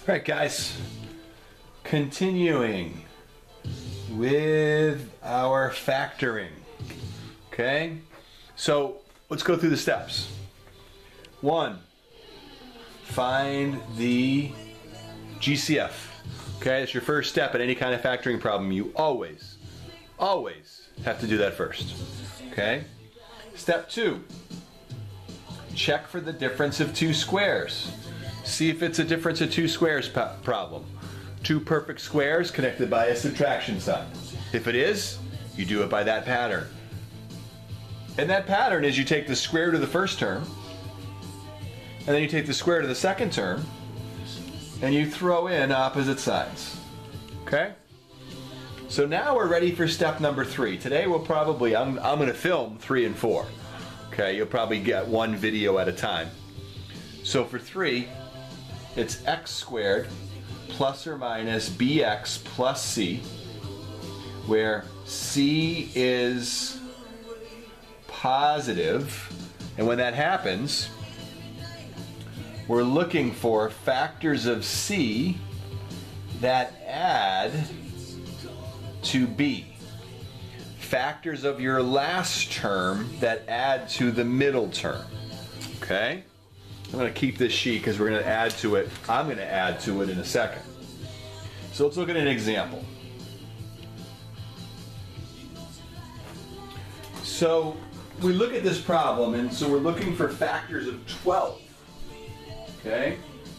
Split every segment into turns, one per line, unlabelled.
All right, guys, continuing with our factoring. Okay, so let's go through the steps. 1, find the GCF. Okay, it's your first step in any kind of factoring problem. You always have to do that first. Okay, step 2, check for the difference of two squares. See if it's a difference of two squares problem. Two perfect squares connected by a subtraction sign. If it is, you do it by that pattern. And that pattern is you take the square root of the first term, and then you take the square root of the second term, and you throw in opposite sides. Okay? So now we're ready for step number 3. Today we'll probably, I'm going to film 3 and 4. Okay, you'll probably get one video at a time. So for 3, it's x squared plus or minus bx plus c, where c is positive, and when that happens, we're looking for factors of c that add to b. Factors of your last term that add to the middle term. Okay? I'm going to keep this sheet because we're going to add to it. I'm going to add to it in a second. So let's look at an example. So we look at this problem, and so we're looking for factors of 12. Okay?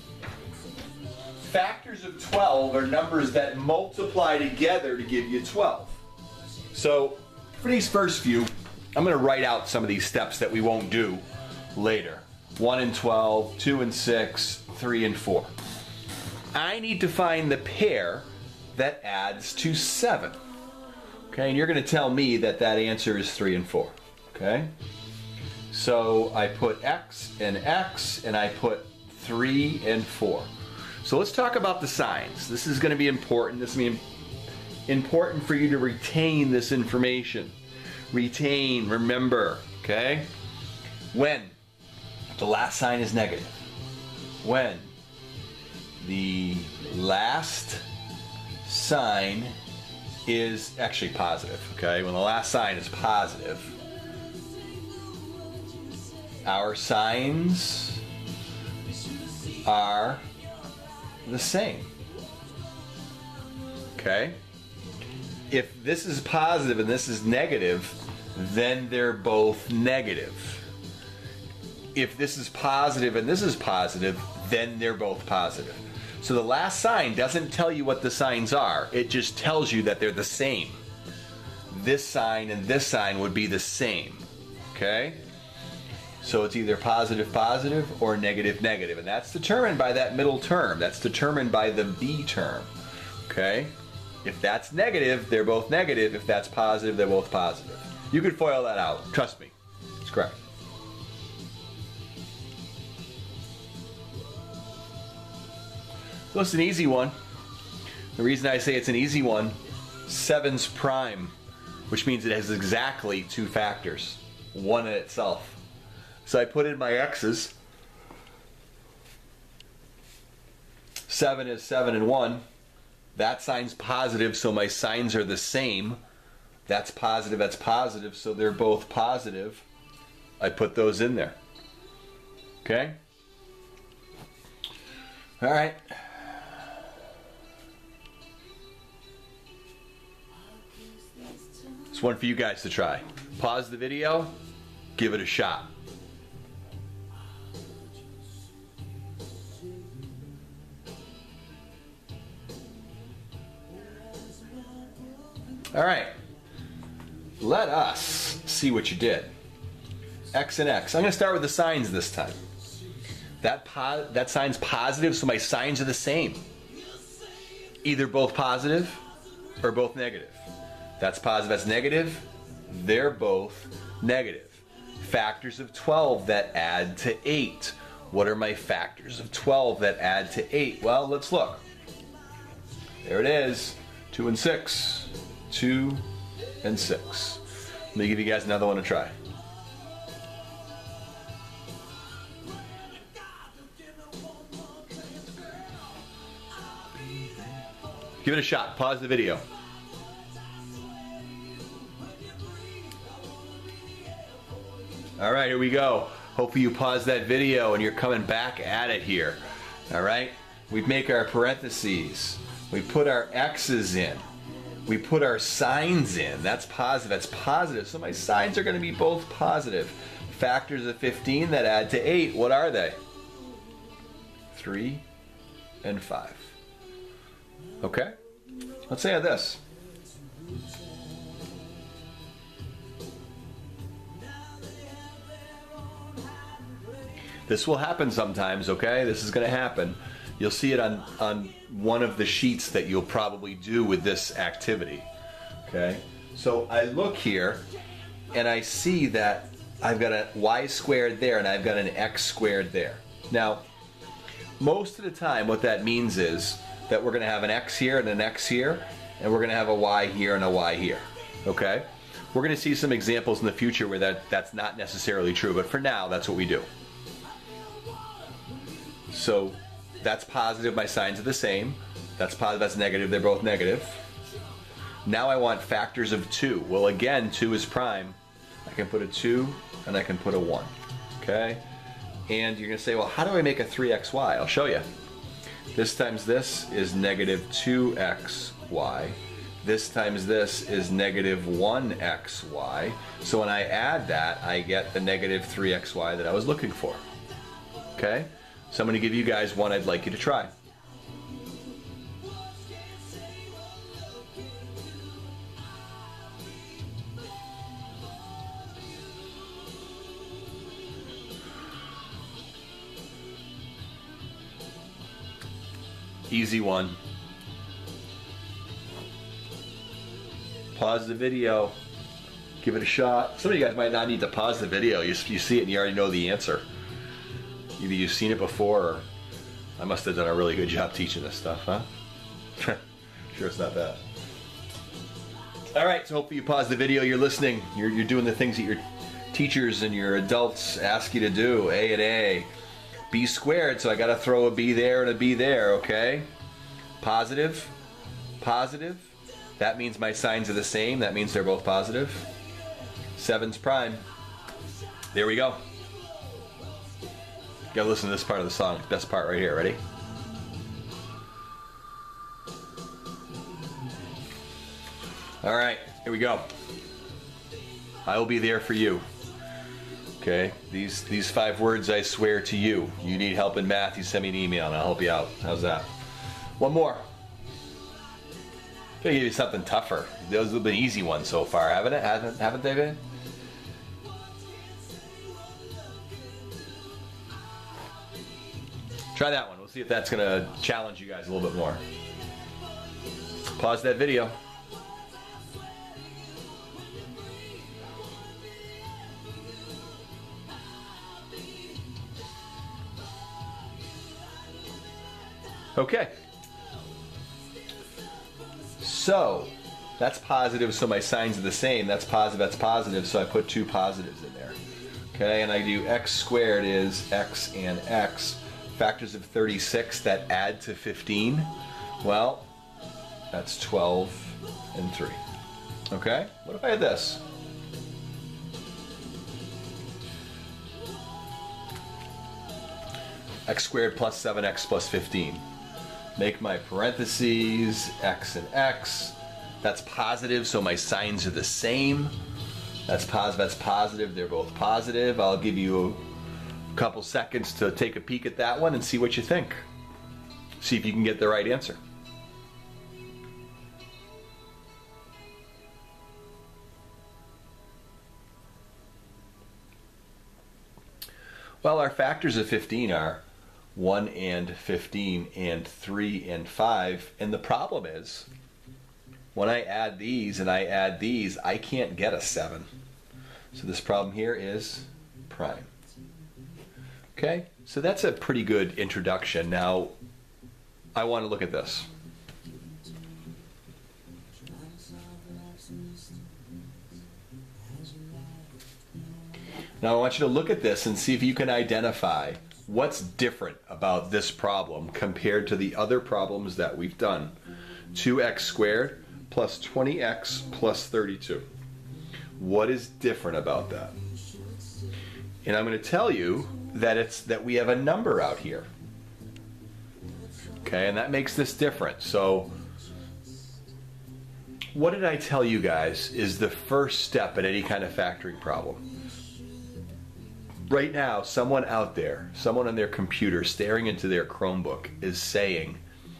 Factors of 12 are numbers that multiply together to give you 12. So for these first few, I'm going to write out some of these steps that we won't do later. 1 and 12, 2 and 6, 3 and 4. I need to find the pair that adds to 7. Okay, and you're going to tell me that that answer is 3 and 4. Okay? So I put x, and I put 3 and 4. So let's talk about the signs. This is going to be important. This is going to be important for you to retain this information. Retain, remember, okay? When the last sign is negative. When the last sign is actually positive, okay? When the last sign is positive, our signs are the same, okay? If this is positive and this is negative, then they're both negative. If this is positive and this is positive, then they're both positive. So the last sign doesn't tell you what the signs are. It just tells you that they're the same. This sign and this sign would be the same. Okay? So it's either positive, positive, or negative, negative. And that's determined by that middle term. That's determined by the B term. Okay? If that's negative, they're both negative. If that's positive, they're both positive. You could FOIL that out. Trust me. It's correct. So it's an easy one. The reason I say it's an easy one, 7's prime, which means it has exactly 2 factors, one in itself. So I put in my x's. 7 is 7 and 1. That sign's positive, so my signs are the same. That's positive, so they're both positive. I put those in there. Okay? All right. It's one for you guys to try. Pause the video, give it a shot. All right, let us see what you did. X and X. I'm going to start with the signs this time. That sign's positive, so my signs are the same. Either both positive or both negative. That's positive, that's negative. They're both negative. Factors of 12 that add to 8. What are my factors of 12 that add to 8? Well, let's look. There it is. 2 and 6. 2 and 6. Let me give you guys another one to try. Give it a shot. Pause the video. All right, here we go. Hopefully you paused that video and you're coming back at it here. All right, we make our parentheses. We put our X's in. We put our signs in. That's positive. That's positive. So my signs are going to be both positive. Factors of 15 that add to 8. What are they? 3 and 5. Okay? Let's say this. This will happen sometimes, okay? This is going to happen. You'll see it on one of the sheets that you'll probably do with this activity, okay? So I look here, and I see that I've got a y squared there, and I've got an x squared there. Now, most of the time, what that means is that we're going to have an x here and an x here, and we're going to have a y here and a y here, okay? We're going to see some examples in the future where that's not necessarily true, but for now, that's what we do. So that's positive, my signs are the same. That's positive, that's negative, they're both negative. Now I want factors of 2. Well, again, 2 is prime. I can put a 2 and I can put a 1, okay? And you're gonna say, well, how do I make a 3xy? I'll show you. This times this is negative 2xy. This times this is negative 1xy. So when I add that, I get the negative 3xy that I was looking for, okay? So I'm going to give you guys one I'd like you to try. Easy one. Pause the video. Give it a shot. Some of you guys might not need to pause the video. You see it and you already know the answer. Either you've seen it before, or I must have done a really good job teaching this stuff, huh? Sure, it's not bad. All right, so hopefully you pause the video, you're listening, you're doing the things that your teachers and your adults ask you to do. A and A. B squared, so I got to throw a B there and a B there, okay? Positive, positive. That means my signs are the same. That means they're both positive. 7's prime. There we go. You gotta listen to this part of the song. Best part right here. Ready? All right, here we go. I will be there for you. Okay, these 5 words I swear to you. You need help in math, you send me an email and I'll help you out. How's that? One more. I'm gonna give you something tougher. Those have been easy ones so far, haven't they been? Try that one. We'll see if that's going to challenge you guys a little bit more. Pause that video. Okay. So, that's positive, so my signs are the same. That's positive, so I put 2 positives in there. Okay, and I do x squared is x and x. Factors of 36 that add to 15, well, that's 12 and 3. Okay? What if I had this? X squared plus 7x plus 15. Make my parentheses, x and x. That's positive, so my signs are the same. That's positive, they're both positive. I'll give you a couple seconds to take a peek at that one and see what you think. See if you can get the right answer. Well, our factors of 15 are 1 and 15 and 3 and 5, and the problem is when I add these and I add these, I can't get a 7. So this problem here is prime. Okay, so that's a pretty good introduction. Now, I want to look at this. Now I want you to look at this and see if you can identify what's different about this problem compared to the other problems that we've done. 2x squared plus 20x plus 32. What is different about that? And I'm going to tell you that it's that we have a number out here. Okay, and that makes this different. So what did I tell you guys is the first step in any kind of factoring problem? Right now, someone out there, someone on their computer staring into their Chromebook is saying,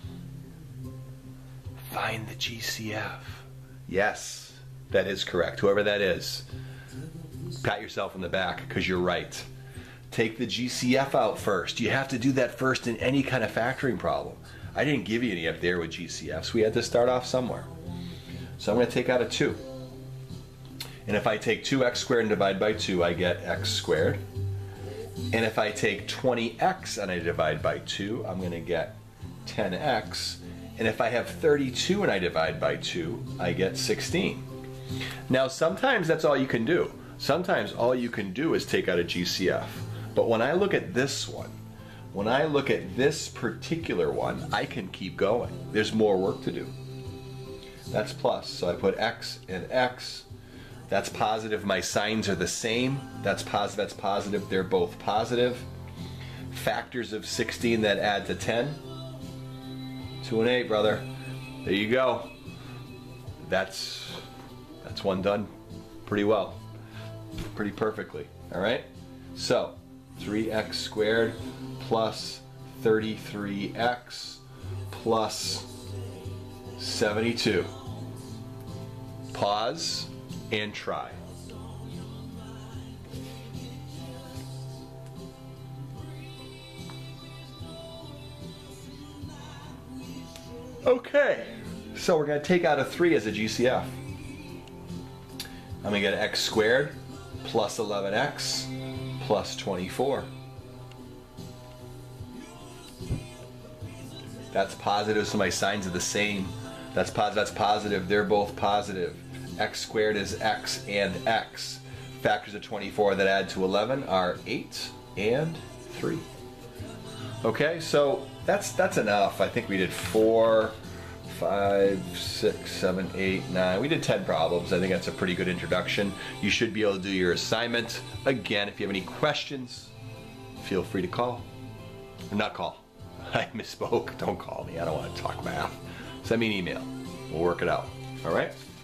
find the GCF. Yes, that is correct. Whoever that is, pat yourself on the back because you're right. Take the GCF out first. You have to do that first in any kind of factoring problem. I didn't give you any up there with GCFs. We had to start off somewhere. So I'm going to take out a 2. And if I take 2x squared and divide by 2, I get x squared. And if I take 20x and I divide by 2, I'm going to get 10x. And if I have 32 and I divide by 2, I get 16. Now, sometimes that's all you can do. Sometimes all you can do is take out a GCF. But when I look at this one, when I look at this particular one, I can keep going. There's more work to do. That's plus, so I put x and x. That's positive, my signs are the same. That's positive, they're both positive. Factors of 16 that add to 10. 2 and 8, brother. There you go. That's one done pretty well. Pretty perfectly, all right? So, 3x squared plus 33x plus 72. Pause and try. Okay, so we're going to take out a 3 as a GCF. I'm going to get x squared plus 11x plus 24. That's positive, so my signs are the same. That's positive, they're both positive. X squared is x and x. Factors of 24 that add to 11 are 8 and 3. Okay, so that's enough. I think we did 4, 5, 6, 7, 8, 9. We did 10 problems. I think that's a pretty good introduction. You should be able to do your assignment. Again, if you have any questions, feel free to call. Or not call. I misspoke. Don't call me. I don't want to talk math. Send me an email. We'll work it out. All right?